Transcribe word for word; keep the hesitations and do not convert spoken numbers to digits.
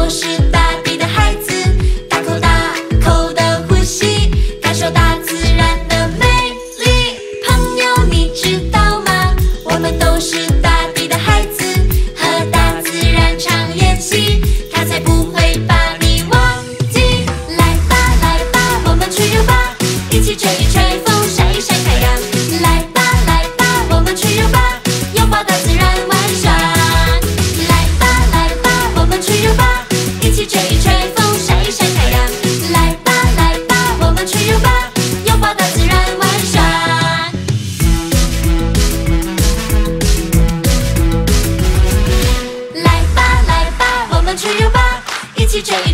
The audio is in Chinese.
都是大地的孩子，大口大口的呼吸，感受大自然的美丽。朋友，你知道吗？我们都是大地的孩子，和大自然常联系，它才不会把你忘记。来吧来吧，我们出游吧，一起吹一吹风，晒一晒太阳。来吧来吧，我们出游吧，拥抱大自然玩耍。来吧来吧，我们出游吧，一起吹一吹风，晒一晒太阳。来吧来吧，我们出游吧，拥抱大自然玩耍。来吧来吧，我们出游吧，一起吹一